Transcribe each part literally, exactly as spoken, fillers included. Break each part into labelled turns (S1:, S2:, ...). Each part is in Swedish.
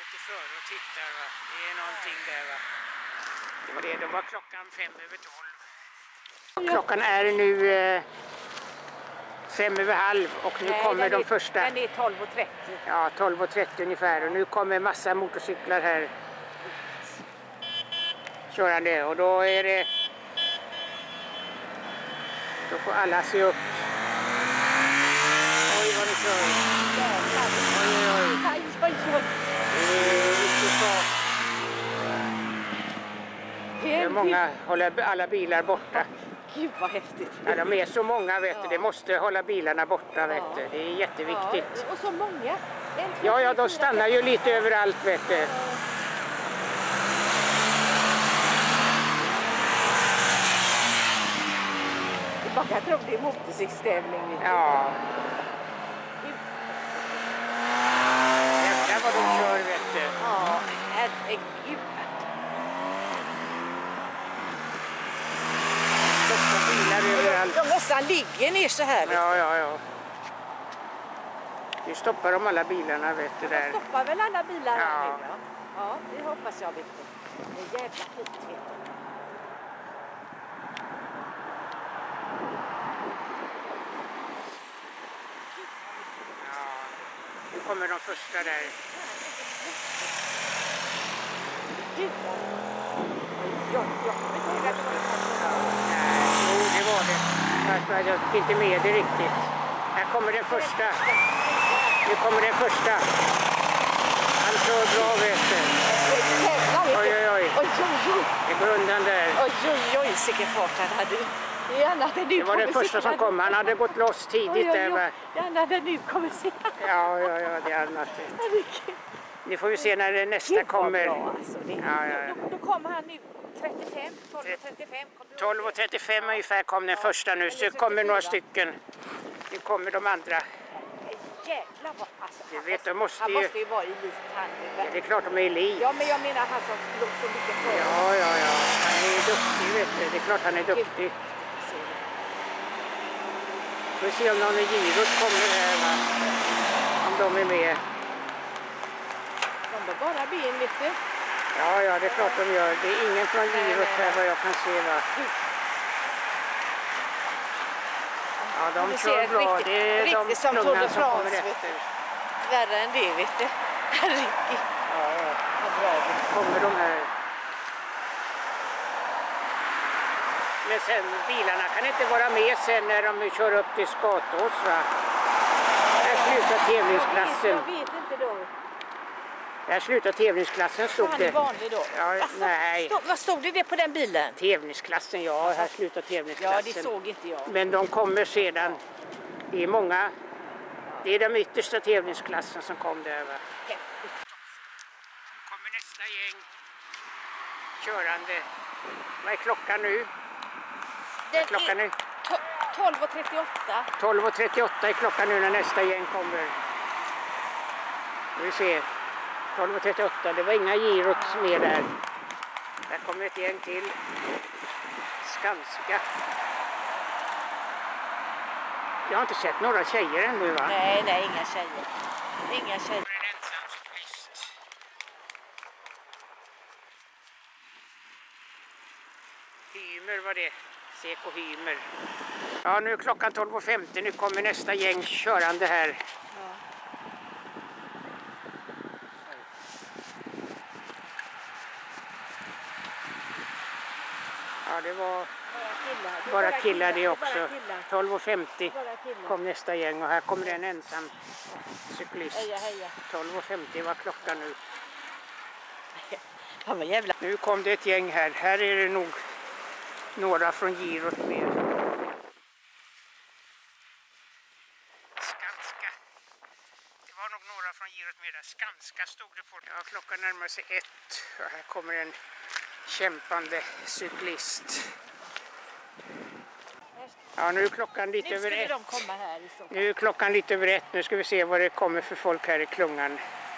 S1: Lite före och tittar, va? Det är någonting där, va? Det var det, då var klockan fem över tolv. Klockan är nu eh, fem över halv och nu Nej, kommer de är, första.
S2: Den är tolv och trettio.
S1: Ja, tolv och trettio ungefär och nu kommer massa motorcyklar här. Körande och då är det... Då får alla se upp. Oj, vad ni kör. Oj, oj, oj.
S2: Oj, oj, oj.
S1: Det är riktigt bra. Det är många, håller alla bilar borta.
S2: Gud vad häftigt.
S1: Ja, de är så många, vet du. Det måste hålla bilarna borta, vet du. Det är jätteviktigt.
S2: Ja, och så många. En, två,
S1: ja, ja, de stannar ju lite överallt, vet du.
S2: Jag tror det är motorcykelstävling.
S1: Ja. Jävlar vad de kör, vet du.
S2: Ja, herregud.
S1: Stoppar bilar överallt.
S2: De nästan ligger ner så här.
S1: Ja, ja, ja. Nu stoppar de alla bilarna, vet du, där.
S2: De stoppar väl alla bilar
S1: ja.
S2: här nu, ja. Ja, det hoppas jag, vet du. Det är jävla skit, vet du.
S1: Nu kommer de första där.
S2: Du, ja, ja.
S1: Nej, jo, det var det. Jag fick inte med det riktigt. Här kommer den första. Nu kommer den första. Han kör bra, vet du. Oj, oj, oj.
S2: Oj, oj, oj.
S1: Det går undan där.
S2: Oj, oj, oj, vilken fart han hade. Det, är
S1: det var den första som kom. Han hade gått loss tidigt.
S2: Oj, oj, oj.
S1: Där.
S2: Det andra där nu kommer se.
S1: Ja, ja, ja, det är annat. Nu får vi se när nästa kommer.
S2: Bra, alltså. det,
S1: ja, ja, ja.
S2: Då, då kommer han nu trettiofem, tolv och trettiofem.
S1: tolv och trettiofem ungefär kom den första nu. Så kommer några stycken. Nu kommer de andra.
S2: Jävlar vad, alltså,
S1: du vet, de måste
S2: han
S1: ju...
S2: måste ju vara i elit. Han,
S1: ja, det är klart de är i elit.
S2: Ja, men jag menar han som låg så mycket för.
S1: Ja, ja, ja. Han är duktig, vet du. Det är klart han är duktig. Vi får se om någon i girot kommer här, va? Om de är med.
S2: De bör bara bli in lite.
S1: Ja, ja, det är klart de gör. Det är ingen från girot här vad jag kan se, va? Ja, de kör bra.
S2: Riktigt,
S1: det är de
S2: som Tour de
S1: som kommer
S2: France,
S1: efter.
S2: Värre än det, vet du. Riktigt.
S1: Ja, ja.
S2: Vad bra.
S1: Kommer de här. Men sen, bilarna kan inte vara med sen när de kör upp till Skatås, va? Här slutar tävlingsklassen.
S2: Jag vet, jag vet inte då.
S1: Här slutar tävlingsklassen, stod det.
S2: Han är vanlig då.
S1: Ja,
S2: alltså,
S1: nej.
S2: Stod, vad stod det, det på den bilen?
S1: Tävlingsklassen, ja. Här slutar tävlingsklassen.
S2: Ja, det såg inte jag.
S1: Men de kommer sedan. Det är många. Det är den yttersta tävlingsklassen som kom där, va?
S2: Häftigt.
S1: Nu kommer nästa gäng körande. Vad är klockan nu?
S2: Den
S1: klockan
S2: är
S1: är
S2: tolv och trettioåtta.
S1: tolv och trettioåtta är klockan nu när nästa gäng kommer. Vi ser. tolv och trettioåtta, det var inga girot med där. Där kommer ett gäng till. Skanska. Jag har inte sett några tjejer ännu, va?
S2: Nej, nej, inga tjejer. Inga tjejer.
S1: En ensam cyklist. Hymer var det. Seko Hymer. Ja, nu är klockan tolv och femtio. Nu kommer nästa gäng körande här.
S2: Ja.
S1: Ja, det var
S2: Killar.
S1: bara killar det också.
S2: Bara killar.
S1: tolv och femtio
S2: Bara killar.
S1: kom nästa gäng och här kommer en ensam cyklist.
S2: Heja, heja.
S1: tolv och femtio var klockan nu.
S2: Ja, men jävla.
S1: Nu kom det ett gäng här. Här är det nog några från girot med. Skanska. Det var nog några från girot med där. Skanska stod det på. Ja, klockan närmar sig ett. Och här kommer en kämpande cyklist. Ja, nu är klockan lite
S2: Nu
S1: över
S2: skulle
S1: ett.
S2: de komma här i så fall.
S1: Nu är klockan lite över ett. Nu ska vi se vad det kommer för folk här i klungan.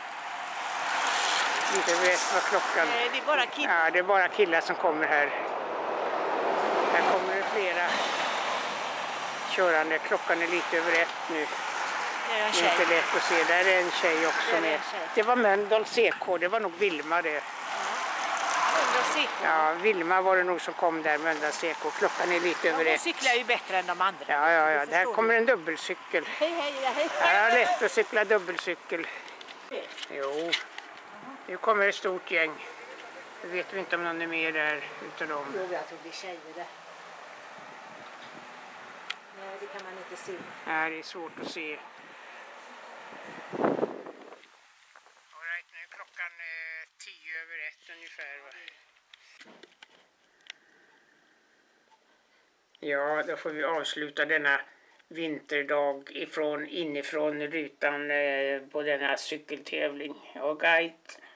S1: Lite över ett var klockan.
S2: Nej, det är bara killar.
S1: Ja, det är bara killar som kommer här. Här kommer det flera körande. Klockan är lite över ett nu.
S2: är en
S1: Det är inte
S2: tjej.
S1: lätt att se. Där är en tjej också
S2: Där är
S1: med.
S2: en tjej.
S1: Det var Mölndals C K, det var nog Vilma det.
S2: Undra C K.
S1: Ja, Vilma var det nog som kom där, Mölndals C K. Klockan är lite
S2: Ja,
S1: över
S2: hon
S1: ett.
S2: cyklar ju bättre än de andra.
S1: Ja, ja, ja.
S2: Det
S1: Där
S2: förstår
S1: kommer
S2: du.
S1: en dubbelcykel.
S2: Hej, hej, hej.
S1: Det är lätt att cykla dubbelcykel. Jo, nu kommer ett stort gäng. Nu vet vi inte om någon är med där utav dem.
S2: Jo, jag tror det är tjejer där. Nej, det kan man inte se.
S1: Nej, det är svårt att se. All right, nu är klockan eh, tio över ett ungefär. Va? Ja, då får vi avsluta denna vinterdag ifrån, inifrån rutan eh, på denna cykeltävling. All right.